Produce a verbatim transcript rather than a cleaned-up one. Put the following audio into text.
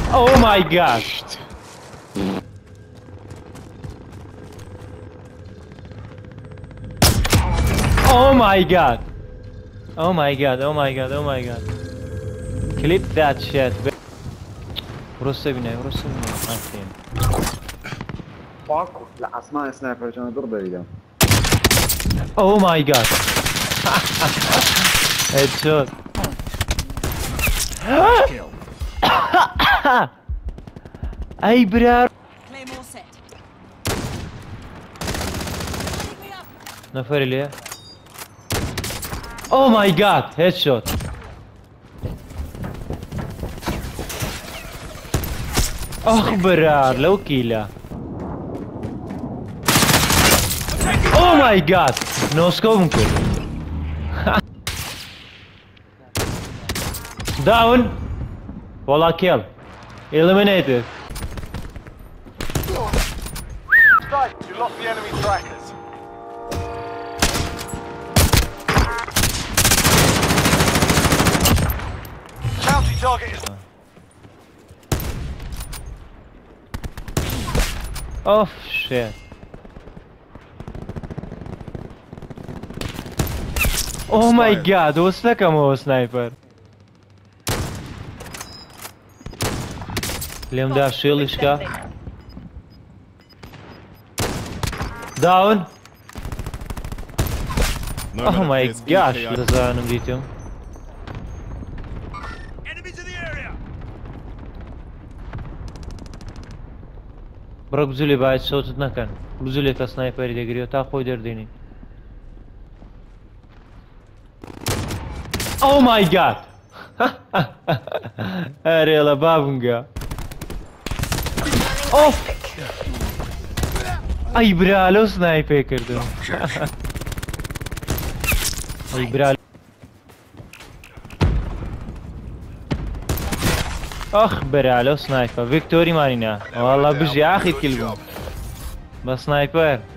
Oh my god! Oh my god! Oh my god, oh my god, oh my god. Clip that shit. Burası bine, burası bine. Aferin. Fuck, لا اسمع سنايبر كان ضرب بعيدة. Oh my god. Headshot. Ay brar. نفر اللي Oh my god, headshot. اخ برار لو كيلا. Oh my god, no scope ممكن. Down. Voila kill. Eliminated. Strike, you lost the enemy trackers. Bounty target is... Oh shit. Oh my god, وصلك مو سنايبر. اليوم ده شيل إشكا. Down. Oh my gosh, لزانم ديتهم. برا بزولي باید صوتت نکن. بزولي که سنایپری دگیری و تا خوی دردینی. Oh my god! Arela babunga. Oh! Ay bralo sniper kırdım. Ay bralo. اخ برالو سنايبر فيكتوري مارينا والله بجي اخذ كلهم بس سنايبر